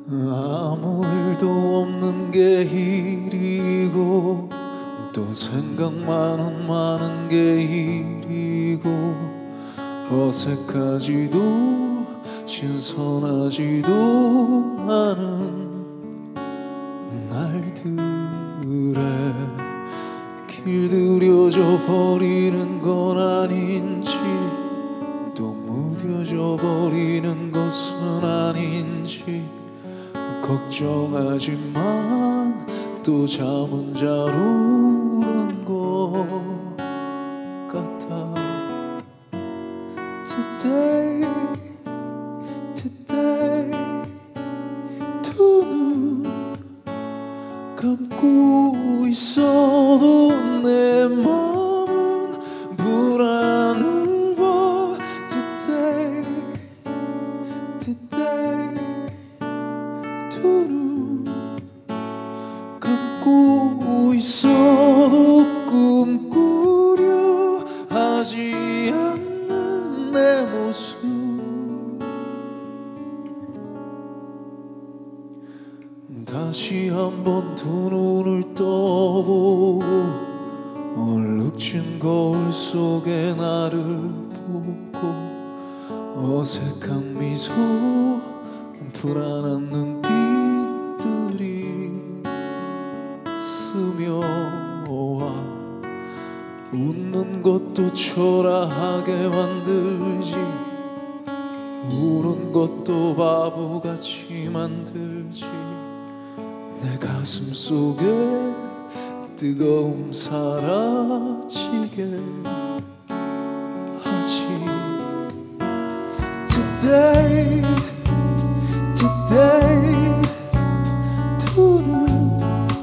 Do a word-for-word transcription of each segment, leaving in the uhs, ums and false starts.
아무 일도 없는 게 일이고 또 생각만은 많은 게 일이고 어색하지도 신선하지도 않은 날들에 길들여져 버리는 건 아닌지 또 무뎌져 버리는 것은 아닌지 걱정하지만 또 잠은 잘 오는 것 같아. Today, today 두 눈 감고 있어도 내 맘은 불안을 봐. Today, today 두 눈 감고 있어도 꿈꾸려 하지 않는 내 모습 다시 한번 두 눈을 떠보고 얼룩진 거울 속에 나를 보고 어색한 미소 불안한 눈빛들이 스며와 웃는 것도 초라하게 만들지 우는 것도 바보같이 만들지 내 가슴 속에 뜨거움 사라지게 하지. Today, today 두 눈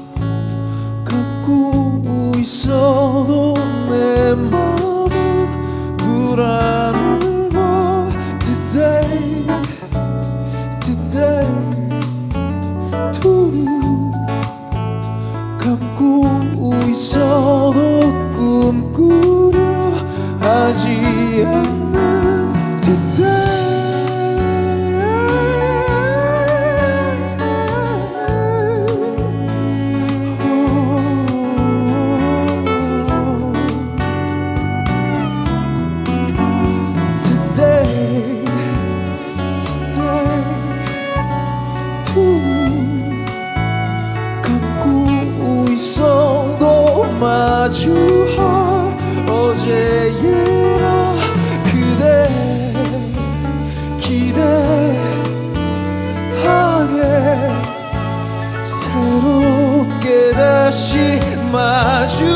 감고 있어도 내 맘은 불안을 봐. Today, today 두 눈 감고 있어도 꿈꾸려 하지 않는 Today. 마주할 어제의 그대 기대하게 새롭게 다시 마주